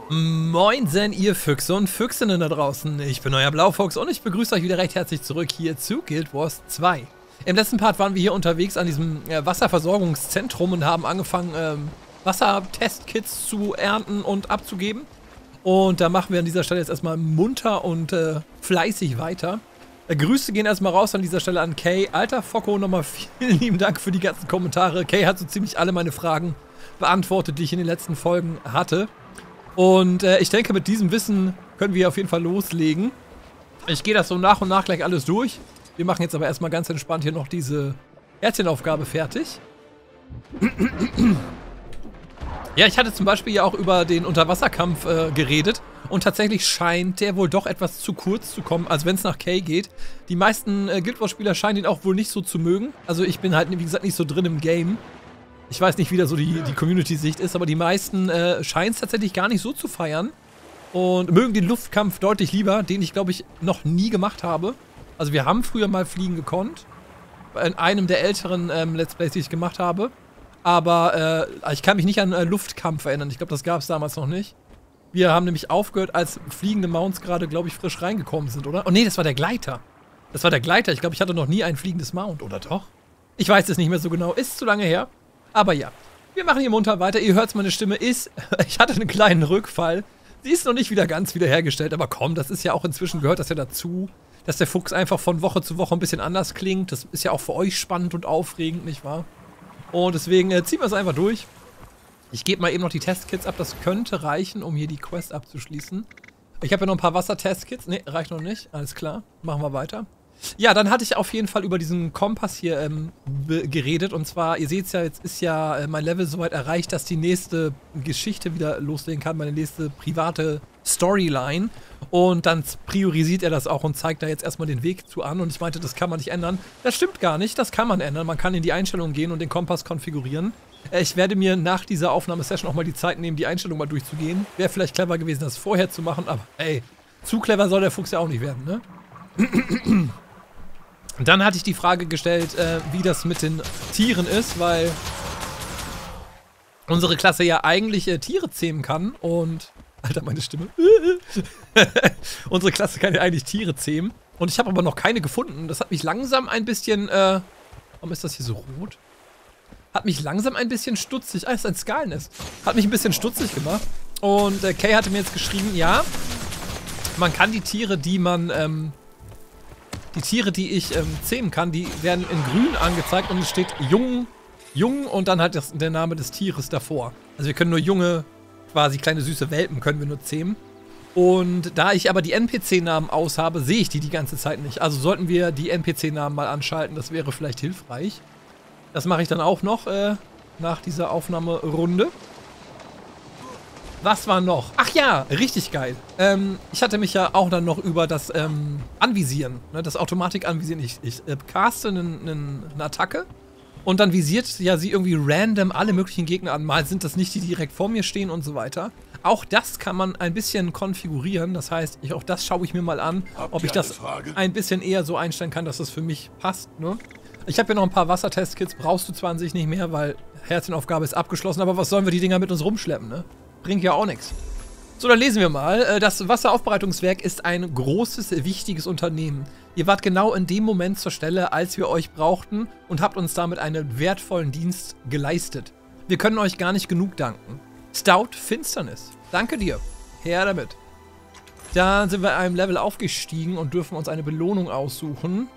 Moinsen, ihr Füchse und Füchsinnen da draußen. Ich bin euer Blaufuchs und ich begrüße euch wieder recht herzlich zurück hier zu Guild Wars 2. Im letzten Part waren wir hier unterwegs an diesem Wasserversorgungszentrum und haben angefangen, Wassertestkits zu ernten und abzugeben. Und da machen wir an dieser Stelle jetzt erstmal munter und fleißig weiter. Grüße gehen erstmal raus an dieser Stelle an Kay. Alter Focko, nochmal vielen lieben Dank für die ganzen Kommentare. Kay hat so ziemlich alle meine Fragen beantwortet, die ich in den letzten Folgen hatte. Und ich denke, mit diesem Wissen können wir auf jeden Fall loslegen. Ich gehe das so nach und nach gleich alles durch. Wir machen jetzt aber erstmal ganz entspannt hier noch diese Herzchenaufgabe fertig. Ja, ich hatte zum Beispiel ja auch über den Unterwasserkampf geredet. Und tatsächlich scheint der wohl doch etwas zu kurz zu kommen, als wenn es nach Kay geht. Die meisten Guild Wars Spieler scheinen ihn auch wohl nicht so zu mögen. Also ich bin halt, wie gesagt, nicht so drin im Game. Ich weiß nicht, wie da so die Community-Sicht ist, aber die meisten scheinen es tatsächlich gar nicht so zu feiern. Und mögen den Luftkampf deutlich lieber, den ich, glaube ich, noch nie gemacht habe. Also wir haben früher mal fliegen gekonnt. In einem der älteren Let's Plays, die ich gemacht habe. Aber ich kann mich nicht an Luftkampf erinnern. Ich glaube, das gab es damals noch nicht. Wir haben nämlich aufgehört, als fliegende Mounts gerade, glaube ich, frisch reingekommen sind, oder? Oh nee, das war der Gleiter. Das war der Gleiter. Ich glaube, ich hatte noch nie ein fliegendes Mount, oder doch? Ich weiß es nicht mehr so genau. Ist zu lange her. Aber ja, wir machen hier munter weiter. Ihr hört, meine Stimme ist... Ich hatte einen kleinen Rückfall. Sie ist noch nicht wieder ganz wiederhergestellt. Aber komm, das ist ja auch inzwischen, gehört das ja dazu, dass der Fuchs einfach von Woche zu Woche ein bisschen anders klingt. Das ist ja auch für euch spannend und aufregend, nicht wahr? Und deswegen ziehen wir es einfach durch. Ich gebe mal eben noch die Testkits ab. Das könnte reichen, um hier die Quest abzuschließen. Ich habe ja noch ein paar Wasser-Testkits. Ne, reicht noch nicht. Alles klar. Machen wir weiter. Ja, dann hatte ich auf jeden Fall über diesen Kompass hier geredet. Und zwar, ihr seht es ja, jetzt ist ja mein Level soweit erreicht, dass die nächste Geschichte wieder loslegen kann. Meine nächste private Storyline. Und dann priorisiert er das auch und zeigt da jetzt erstmal den Weg zu an. Und ich meinte, das kann man nicht ändern. Das stimmt gar nicht, das kann man ändern. Man kann in die Einstellungen gehen und den Kompass konfigurieren. Ich werde mir nach dieser Aufnahmesession auch mal die Zeit nehmen, die Einstellung mal durchzugehen. Wäre vielleicht clever gewesen, das vorher zu machen, aber ey, zu clever soll der Fuchs ja auch nicht werden, ne? Dann hatte ich die Frage gestellt, wie das mit den Tieren ist, weil unsere Klasse ja eigentlich Tiere zähmen kann und... Alter, meine Stimme. Unsere Klasse kann ja eigentlich Tiere zähmen. Und ich habe aber noch keine gefunden. Das hat mich langsam ein bisschen, warum ist das hier so rot? Hat mich langsam ein bisschen stutzig. Ah, ist ein Skalennest. Hat mich ein bisschen stutzig gemacht. Und Kay hatte mir jetzt geschrieben, ja, man kann die Tiere, die man, die ich zähmen kann, die werden in grün angezeigt und es steht jung und dann halt der Name des Tieres davor. Also wir können nur junge, quasi kleine süße Welpen können wir nur zähmen. Und da ich aber die NPC-Namen aus habe, sehe ich die ganze Zeit nicht. Also sollten wir die NPC-Namen mal anschalten, das wäre vielleicht hilfreich. Das mache ich dann auch noch nach dieser Aufnahmerunde. Was war noch? Ach ja, richtig geil. Ich hatte mich ja auch dann noch über das Anvisieren, ne, das Automatik-Anvisieren. Ich caste eine Attacke und dann visiert ja sie irgendwie random alle möglichen Gegner an. Mal sind das nicht die, die direkt vor mir stehen und so weiter. Auch das kann man ein bisschen konfigurieren. Das heißt, auch das schaue ich mir mal an, ob ich das ein bisschen eher so einstellen kann, dass das für mich passt, ne? Ich habe hier noch ein paar Wassertestkits, brauchst du zwar an sich nicht mehr, weil Herzchenaufgabe ist abgeschlossen, aber was sollen wir die Dinger mit uns rumschleppen, ne? Bringt ja auch nichts. So, dann lesen wir mal. Das Wasseraufbereitungswerk ist ein großes, wichtiges Unternehmen. Ihr wart genau in dem Moment zur Stelle, als wir euch brauchten und habt uns damit einen wertvollen Dienst geleistet. Wir können euch gar nicht genug danken. Stout Finsternis. Danke dir. Her damit. Dann sind wir in einem Level aufgestiegen und dürfen uns eine Belohnung aussuchen.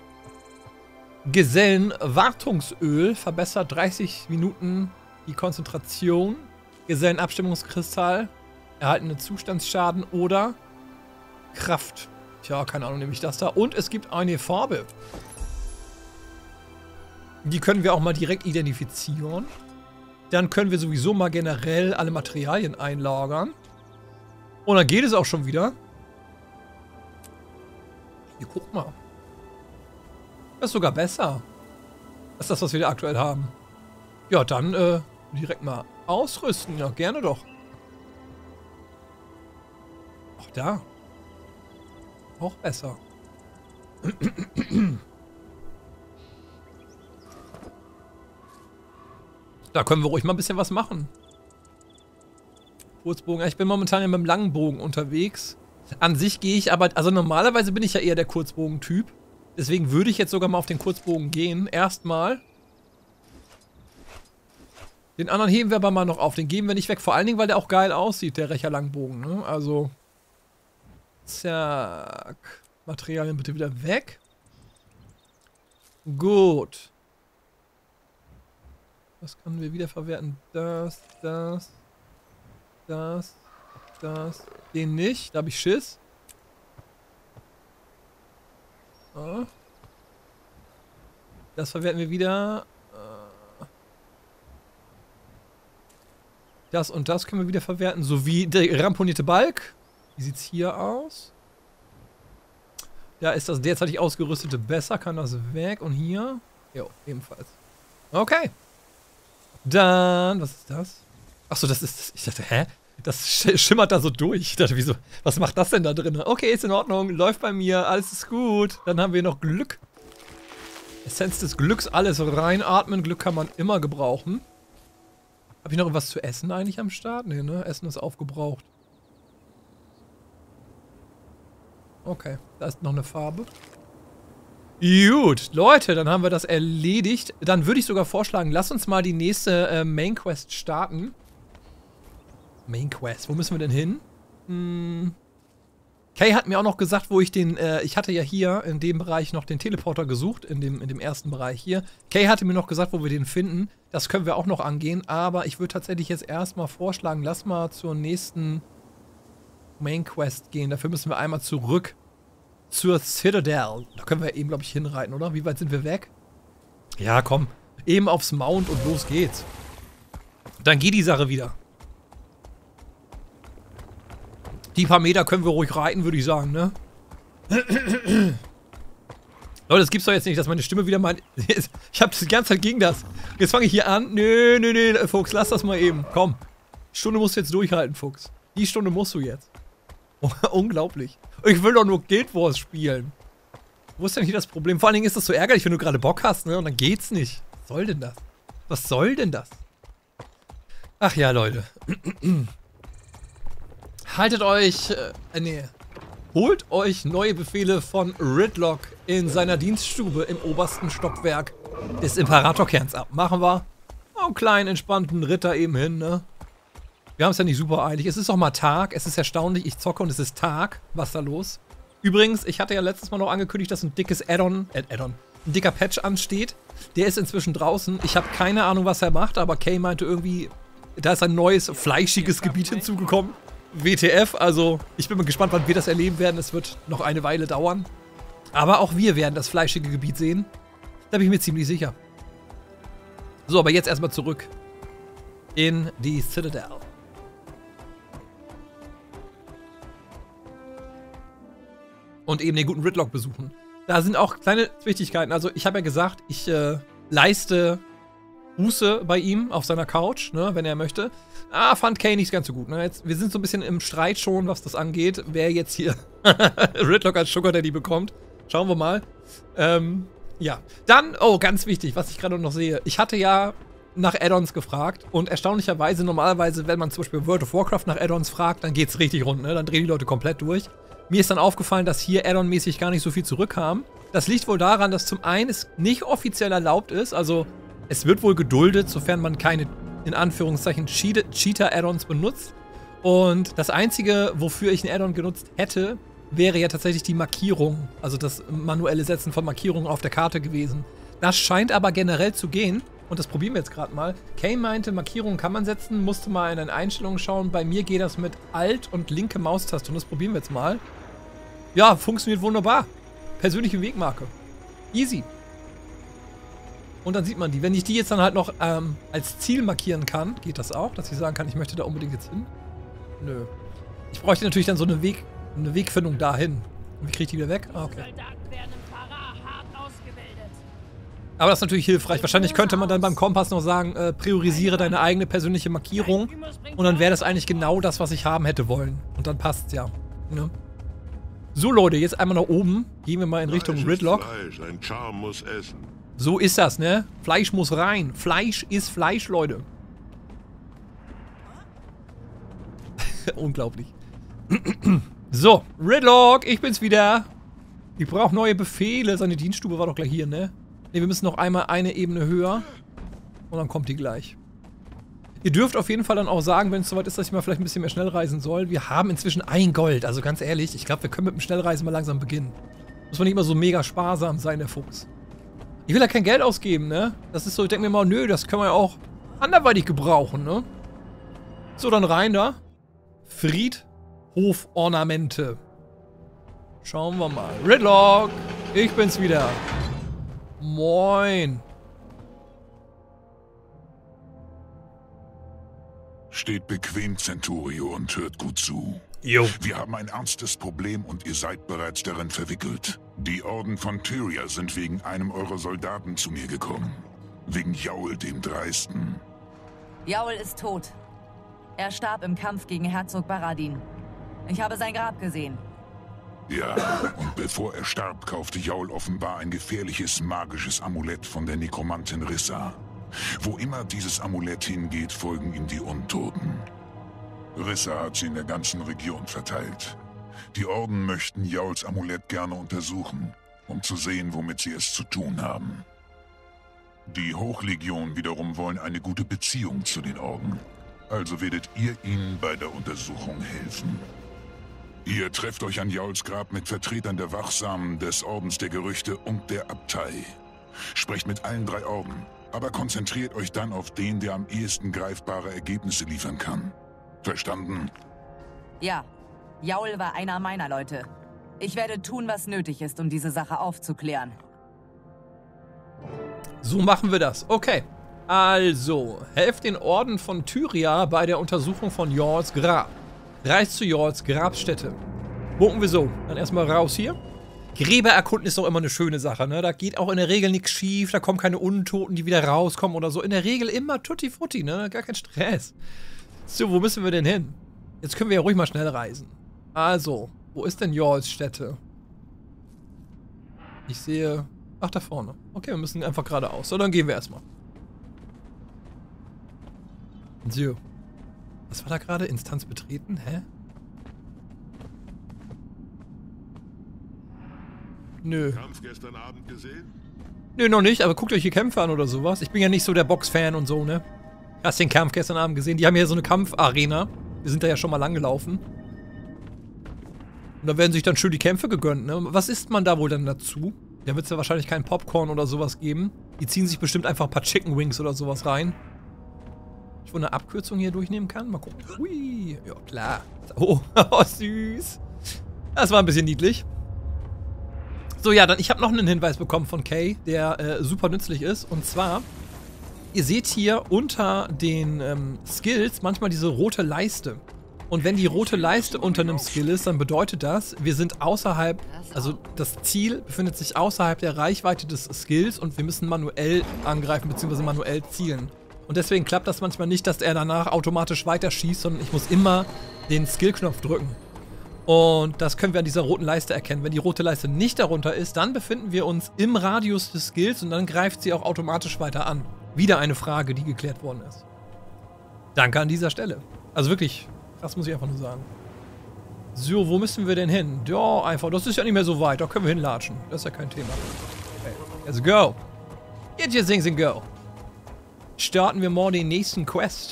Gesellenwartungsöl verbessert 30 Minuten die Konzentration. Gesellenabstimmungskristall, erhaltene Zustandsschaden oder Kraft. Tja, keine Ahnung, nehme ich das da. Und es gibt eine Farbe. Die können wir auch mal direkt identifizieren. Dann können wir sowieso mal generell alle Materialien einlagern. Und dann geht es auch schon wieder. Hier, guck mal. Das ist sogar besser als das, was wir da aktuell haben. Ja, dann direkt mal ausrüsten. Ja, gerne doch. Auch da. Auch besser. Da können wir ruhig mal ein bisschen was machen. Kurzbogen. Ich bin momentan ja mit dem langen Bogen unterwegs. An sich gehe ich aber, also normalerweise bin ich ja eher der Kurzbogen-Typ. Deswegen würde ich jetzt sogar mal auf den Kurzbogen gehen. Erstmal. Den anderen heben wir aber mal noch auf. Den geben wir nicht weg. Vor allen Dingen, weil der auch geil aussieht, der Recher-Langbogen. Ne? Also. Zack. Materialien bitte wieder weg. Gut. Was können wir wiederverwerten? Das. Den nicht. Da habe ich Schiss. Ah. Das verwerten wir wieder. Das und das können wir wieder verwerten. Sowie der ramponierte Balk. Wie sieht's hier aus? Da ist das derzeitig ausgerüstete besser. Kann das weg. Und hier? Jo, ebenfalls. Okay. Dann, was ist das? Achso, das ist, ich dachte, hä? Das schimmert da so durch. Ich dachte, wieso, was macht das denn da drin? Okay, ist in Ordnung, läuft bei mir, alles ist gut. Dann haben wir noch Glück. Essenz des Glücks, alles reinatmen. Glück kann man immer gebrauchen. Habe ich noch was zu essen eigentlich am Start? Nee, ne? Essen ist aufgebraucht. Okay, da ist noch eine Farbe. Gut, Leute, dann haben wir das erledigt. Dann würde ich sogar vorschlagen, lass uns mal die nächste Main Quest starten. Main Quest, wo müssen wir denn hin? Kay hat mir auch noch gesagt, wo ich den, ich hatte ja hier in dem Bereich noch den Teleporter gesucht, in dem ersten Bereich hier. Kay hatte mir noch gesagt, wo wir den finden. Das können wir auch noch angehen, aber ich würde tatsächlich jetzt erstmal vorschlagen, lass mal zur nächsten Main Quest gehen. Dafür müssen wir einmal zurück zur Citadel. Da können wir eben, glaube ich, hinreiten, oder? Wie weit sind wir weg? Ja, komm. Eben aufs Mount und los geht's. Dann geht die Sache wieder. Die paar Meter können wir ruhig reiten, würde ich sagen, ne? Leute, das gibt's doch jetzt nicht, dass meine Stimme wieder meint. Ich habe die ganze Zeit gegen das. Jetzt fange ich hier an. Nö, Fuchs, lass das mal eben. Komm. Stunde musst du jetzt durchhalten, Fuchs. Die Stunde musst du jetzt. Unglaublich. Ich will doch nur Guild Wars spielen. Wo ist denn hier das Problem? Vor allen Dingen ist das so ärgerlich, wenn du gerade Bock hast, ne? Und dann geht's nicht. Was soll denn das? Was soll denn das? Ach ja, Leute. Haltet euch, holt euch neue Befehle von Ridlock in seiner Dienststube im obersten Stockwerk des Imperatorkerns ab. Machen wir. Einen kleinen, entspannten Ritter eben hin, ne? Wir haben es ja nicht super eilig. Es ist auch mal Tag. Es ist erstaunlich, ich zocke und es ist Tag. Was ist da los? Übrigens, ich hatte ja letztes Mal noch angekündigt, dass ein dickes ein dicker Patch ansteht. Der ist inzwischen draußen. Ich habe keine Ahnung, was er macht, aber Kay meinte irgendwie, da ist ein neues, fleischiges Gebiet hinzugekommen. WTF, also ich bin mal gespannt, wann wir das erleben werden. Es wird noch eine Weile dauern. Aber auch wir werden das fleischige Gebiet sehen. Da bin ich mir ziemlich sicher. So, aber jetzt erstmal zurück in die Citadel. Und eben den guten Ridlock besuchen. Da sind auch kleine Zwichtigkeiten. Also ich habe ja gesagt, ich leiste Buße bei ihm auf seiner Couch, ne, wenn er möchte. Fand Kay nicht ganz so gut. Ne? Jetzt, wir sind so ein bisschen im Streit schon, was das angeht. Wer jetzt hier Ridlock als Sugar Daddy bekommt. Schauen wir mal. Ja. Dann, oh, ganz wichtig, was ich gerade noch sehe. Ich hatte ja nach Add-ons gefragt. Und erstaunlicherweise, normalerweise, wenn man zum Beispiel World of Warcraft nach Add-ons fragt, dann geht's richtig rund. Ne? Dann drehen die Leute komplett durch. Mir ist dann aufgefallen, dass hier Add-on-mäßig gar nicht so viel zurückkam. Das liegt wohl daran, dass zum einen es nicht offiziell erlaubt ist, also es wird wohl geduldet, sofern man keine, in Anführungszeichen, Cheater-Add-ons benutzt. Und das Einzige, wofür ich ein Add-on genutzt hätte, wäre ja tatsächlich die Markierung, also das manuelle Setzen von Markierungen auf der Karte gewesen. Das scheint aber generell zu gehen. Und das probieren wir jetzt gerade mal. Kay meinte, Markierungen kann man setzen, musste mal in den Einstellungen schauen. Bei mir geht das mit Alt und linke Maustaste und das probieren wir jetzt mal. Ja, funktioniert wunderbar. Persönliche Wegmarke. Easy. Und dann sieht man die. Wenn ich die jetzt dann halt noch als Ziel markieren kann, geht das auch, dass ich sagen kann, ich möchte da unbedingt jetzt hin. Nö. Ich bräuchte natürlich dann so eine Wegfindung dahin. Wie kriege ich die wieder weg? Ah, okay. Aber das ist natürlich hilfreich. Wahrscheinlich könnte man dann beim Kompass noch sagen, priorisiere deine eigene persönliche Markierung. Und dann wäre das eigentlich genau das, was ich haben hätte wollen. Und dann passt's ja. Ne? So, Leute, jetzt einmal nach oben. Gehen wir mal in Richtung Ridlock. Fleisch, ein Charme muss essen. So ist das, ne? Fleisch muss rein. Fleisch ist Fleisch, Leute. Unglaublich. So, Ridlock, ich bin's wieder. Ich brauche neue Befehle. Seine Dienststube war doch gleich hier, ne? Ne, wir müssen noch einmal eine Ebene höher. Und dann kommt die gleich. Ihr dürft auf jeden Fall dann auch sagen, wenn es soweit ist, dass ich mal vielleicht ein bisschen mehr Schnellreisen soll. Wir haben inzwischen 1 Gold. Also ganz ehrlich, ich glaube, wir können mit dem Schnellreisen mal langsam beginnen. Muss man nicht immer so mega sparsam sein, der Fuchs. Ich will ja kein Geld ausgeben, ne? Das ist so, ich denke mir mal, nö, das können wir ja auch anderweitig gebrauchen, ne? So, dann rein da. Friedhofornamente. Schauen wir mal. Ridlock, ich bin's wieder. Moin. Steht bequem, Centurio, und hört gut zu. Jo. Wir haben ein ernstes Problem und ihr seid bereits darin verwickelt. Die Orden von Tyria sind wegen einem eurer Soldaten zu mir gekommen. Wegen Jaul, dem Dreisten. Jaul ist tot. Er starb im Kampf gegen Herzog Baradin. Ich habe sein Grab gesehen. Ja, und bevor er starb, kaufte Jaul offenbar ein gefährliches magisches Amulett von der Nekromantin Rissa. Wo immer dieses Amulett hingeht, folgen ihm die Untoten. Rissa hat sie in der ganzen Region verteilt. Die Orden möchten Jauls Amulett gerne untersuchen, um zu sehen, womit sie es zu tun haben. Die Hochlegion wiederum wollen eine gute Beziehung zu den Orden. Also werdet ihr ihnen bei der Untersuchung helfen. Ihr trefft euch an Jauls Grab mit Vertretern der Wachsamen, des Ordens der Gerüchte und der Abtei. Sprecht mit allen 3 Orden, aber konzentriert euch dann auf den, der am ehesten greifbare Ergebnisse liefern kann. Verstanden? Ja, Jaul war einer meiner Leute. Ich werde tun, was nötig ist, um diese Sache aufzuklären. So machen wir das. Okay. Also, helft den Orden von Tyria bei der Untersuchung von Jauls Grab. Reist zu Jauls Grabstätte. Gucken wir so. Dann erstmal raus hier. Gräber erkunden ist doch immer eine schöne Sache, ne? Da geht auch in der Regel nichts schief, da kommen keine Untoten, die wieder rauskommen oder so. In der Regel immer tutti frutti, ne? Gar kein Stress. So, wo müssen wir denn hin? Jetzt können wir ja ruhig mal schnell reisen. Also, wo ist denn Jauls Stätte? Ich sehe... Ach, da vorne. Okay, wir müssen einfach geradeaus. So, dann gehen wir erstmal. So. Was war da gerade? Instanz betreten? Hä? Nö. Kampf gestern Abend gesehen? Nö, noch nicht, aber guckt euch die Kämpfe an oder sowas. Ich bin ja nicht so der Box-Fan und so, ne? Hast den Kampf gestern Abend gesehen? Die haben hier so eine Kampfarena. Wir sind da ja schon mal lang gelaufen. Und da werden sich dann schön die Kämpfe gegönnt, ne? Was isst man da wohl dann dazu? Da wird es ja wahrscheinlich kein Popcorn oder sowas geben. Die ziehen sich bestimmt einfach ein paar Chicken Wings oder sowas rein. Ich wohl eine Abkürzung hier durchnehmen kann. Mal gucken. Hui. Ja, klar. Oh, oh, süß. Das war ein bisschen niedlich. So, ja, dann ich habe noch einen Hinweis bekommen von Kay, der super nützlich ist. Und zwar, ihr seht hier unter den Skills manchmal diese rote Leiste. Und wenn die rote Leiste unter einem Skill ist, dann bedeutet das, wir sind außerhalb, also das Ziel befindet sich außerhalb der Reichweite des Skills und wir müssen manuell angreifen bzw. manuell zielen. Und deswegen klappt das manchmal nicht, dass er danach automatisch weiterschießt, sondern ich muss immer den Skill-Knopf drücken. Und das können wir an dieser roten Leiste erkennen. Wenn die rote Leiste nicht darunter ist, dann befinden wir uns im Radius des Skills und dann greift sie auch automatisch weiter an. Wieder eine Frage, die geklärt worden ist. Danke an dieser Stelle. Also wirklich, das muss ich einfach nur sagen. So, wo müssen wir denn hin? Ja, einfach, das ist ja nicht mehr so weit. Da können wir hinlatschen. Das ist ja kein Thema. Okay, let's go. Get your things and go. Starten wir mal den nächsten Quest.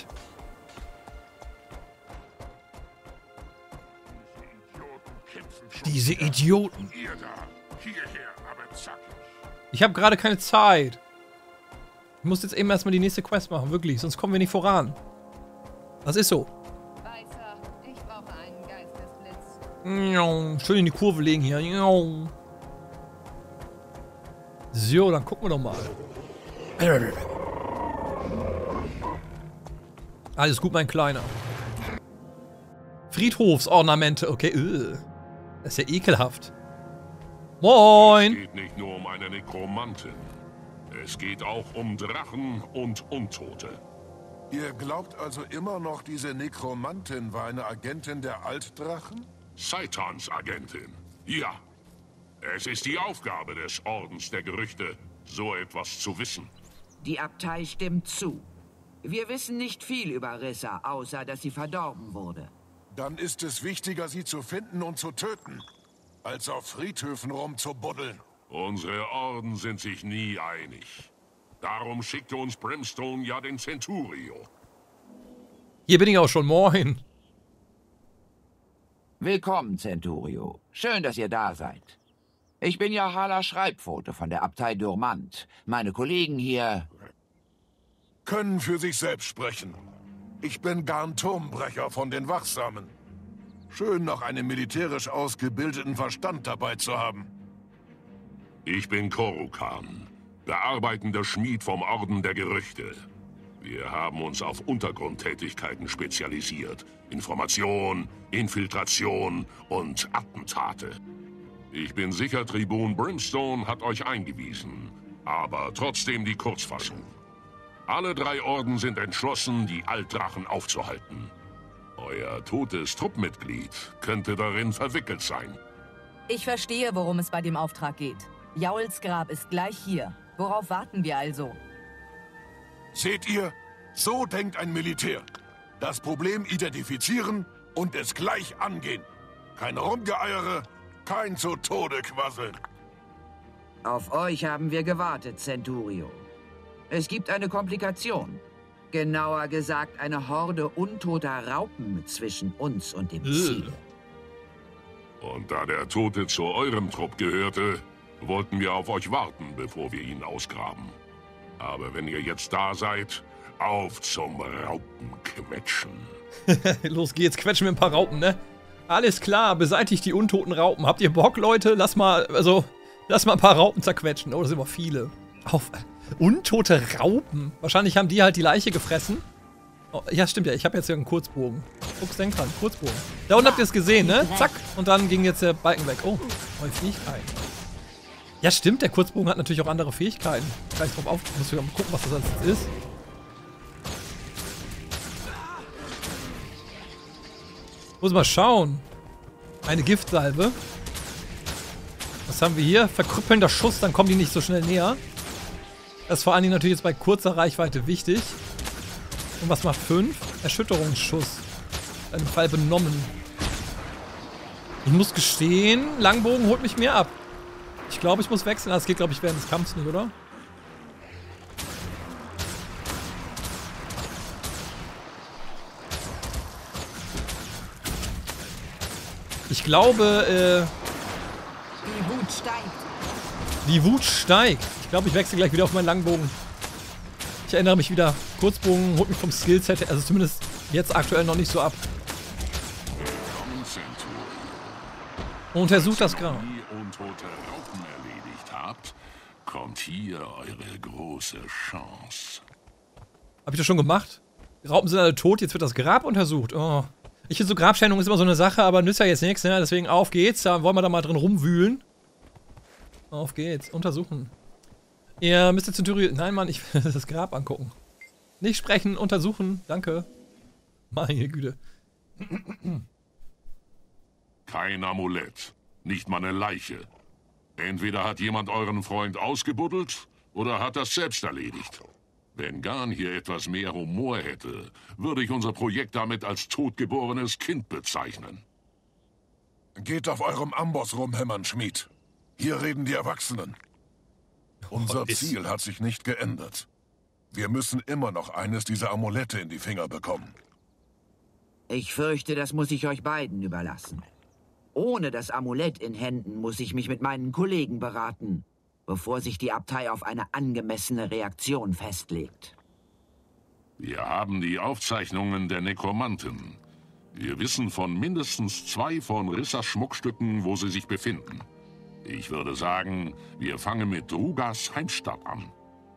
Diese Idioten. Ich habe gerade keine Zeit. Ich muss jetzt eben erstmal die nächste Quest machen, wirklich, sonst kommen wir nicht voran. Das ist so. Weißer, ich brauche einen Geistesblitz. Schön in die Kurve legen hier. So, dann gucken wir doch mal. Alles gut, mein Kleiner. Friedhofsornamente. Okay, das ist ja ekelhaft. Moin! Es geht nicht nur um eine Nekromantin. Es geht auch um Drachen und Untote. Ihr glaubt also immer noch, diese Nekromantin war eine Agentin der Altdrachen? Saitans Agentin. Ja. Es ist die Aufgabe des Ordens der Gerüchte, so etwas zu wissen. Die Abtei stimmt zu. Wir wissen nicht viel über Rissa, außer dass sie verdorben wurde. Dann ist es wichtiger, sie zu finden und zu töten, als auf Friedhöfen rumzubuddeln. Unsere Orden sind sich nie einig. Darum schickte uns Brimstone ja den Centurio. Hier bin ich auch schon. Moin. Willkommen, Centurio. Schön, dass ihr da seid. Ich bin Jahala Schreibpfote von der Abtei Durmant. Meine Kollegen hier... Können für sich selbst sprechen. Ich bin Garn Turmbrecher von den Wachsamen. Schön, noch einen militärisch ausgebildeten Verstand dabei zu haben. Ich bin Korukan, bearbeitender Schmied vom Orden der Gerüchte. Wir haben uns auf Untergrundtätigkeiten spezialisiert. Information, Infiltration und Attentate. Ich bin sicher, Tribun Brimstone hat euch eingewiesen. Aber trotzdem die Kurzfassung. Alle 3 Orden sind entschlossen, die Altdrachen aufzuhalten. Euer totes Truppmitglied könnte darin verwickelt sein. Ich verstehe, worum es bei dem Auftrag geht. Jauls Grab ist gleich hier. Worauf warten wir also? Seht ihr? So denkt ein Militär. Das Problem identifizieren und es gleich angehen. Kein Rumgeeiere, kein zu Tode quasseln. Auf euch haben wir gewartet, Centurio. Es gibt eine Komplikation. Genauer gesagt eine Horde untoter Raupen zwischen uns und dem Ziel. Und da der Tote zu eurem Trupp gehörte, wollten wir auf euch warten, bevor wir ihn ausgraben. Aber wenn ihr jetzt da seid, auf zum Raupenquetschen. Los geht's, quetschen wir ein paar Raupen, ne? Alles klar, beseitigt die untoten Raupen. Habt ihr Bock, Leute? Lass mal ein paar Raupen zerquetschen. Oh, das sind immer viele. Untote Raupen. Wahrscheinlich haben die halt die Leiche gefressen. Oh, ja, stimmt ja. Ich habe jetzt hier einen Kurzbogen. Fuchs, denk dran. Kurzbogen. Da unten habt ihr es gesehen, ne? Zack. Und dann ging jetzt der Balken weg. Oh, neue Fähigkeiten. Ja, stimmt. Der Kurzbogen hat natürlich auch andere Fähigkeiten. Gleich drauf auf. Muss ich mal gucken, was das jetzt ist. Muss mal schauen. Eine Giftsalbe. Was haben wir hier? Verkrüppelnder Schuss, dann kommen die nicht so schnell näher. Das ist vor allen Dingen natürlich jetzt bei kurzer Reichweite wichtig. Und was macht 5? Erschütterungsschuss. In einem Fall benommen. Ich muss gestehen, Langbogen holt mich mehr ab. Ich glaube, ich muss wechseln. Das geht, glaube ich, während des Kampfs nicht, oder? Ich glaube, Die Wut steigt. die Wut steigt. Ich glaube, ich wechsle gleich wieder auf meinen Langbogen. Ich erinnere mich wieder. Kurzbogen holt mich vom Skillset, also zumindest jetzt aktuell noch nicht so ab. Untersucht das Grab. Wenn ihr untote Raupen erledigt habt, kommt hier eure große Chance. Hab ich das schon gemacht? Die Raupen sind alle tot, jetzt wird das Grab untersucht. Oh. Ich finde so Grabschändung ist immer so eine Sache, aber nützt ja jetzt nichts, ne? Deswegen auf geht's. Da wollen wir da mal drin rumwühlen. Auf geht's. Untersuchen. Ihr müsst Centurio... Nein, Mann, ich will das Grab angucken. Nicht sprechen, untersuchen. Danke. Meine Güte. Kein Amulett. Nicht mal eine Leiche. Entweder hat jemand euren Freund ausgebuddelt oder hat das selbst erledigt. Wenn Garn hier etwas mehr Humor hätte, würde ich unser Projekt damit als totgeborenes Kind bezeichnen. Geht auf eurem Amboss rumhämmern, Schmied. Hier reden die Erwachsenen. Unser Ziel hat sich nicht geändert. Wir müssen immer noch eines dieser Amulette in die Finger bekommen. Ich fürchte, das muss ich euch beiden überlassen. Ohne das Amulett in Händen muss ich mich mit meinen Kollegen beraten, bevor sich die Abtei auf eine angemessene Reaktion festlegt. Wir haben die Aufzeichnungen der Nekromanten. Wir wissen von mindestens 2 von Rissas Schmuckstücken, wo sie sich befinden. Ich würde sagen, wir fangen mit Drugas Heimstatt an.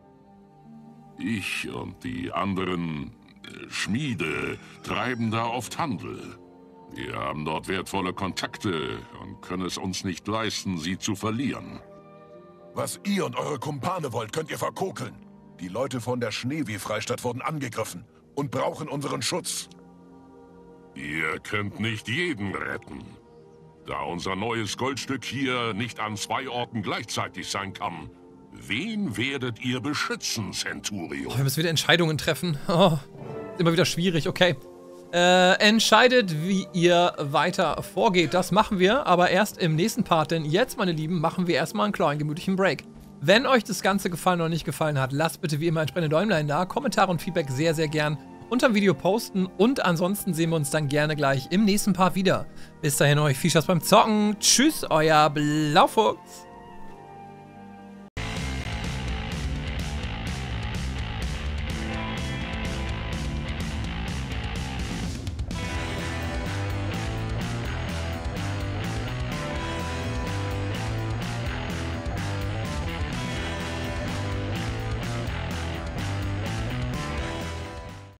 Ich und die anderen Schmiede treiben da oft Handel. Wir haben dort wertvolle Kontakte und können es uns nicht leisten, sie zu verlieren. Was ihr und eure Kumpane wollt, könnt ihr verkokeln. Die Leute von der Schneewie-Freistadt wurden angegriffen und brauchen unseren Schutz. Ihr könnt nicht jeden retten. Da unser neues Goldstück hier nicht an 2 Orten gleichzeitig sein kann, wen werdet ihr beschützen, Centurio? Oh, wir müssen wieder Entscheidungen treffen. Oh, immer wieder schwierig, okay. Entscheidet, wie ihr weiter vorgeht. Das machen wir aber erst im nächsten Part, denn jetzt, meine Lieben, machen wir erstmal einen kleinen gemütlichen Break. Wenn euch das Ganze gefallen oder nicht gefallen hat, lasst bitte wie immer entsprechende Däumlein da, Kommentare und Feedback sehr, sehr gern unter dem Video posten und ansonsten sehen wir uns dann gerne gleich im nächsten Part wieder. Bis dahin euch viel Spaß beim Zocken. Tschüss, euer Blaufuchs.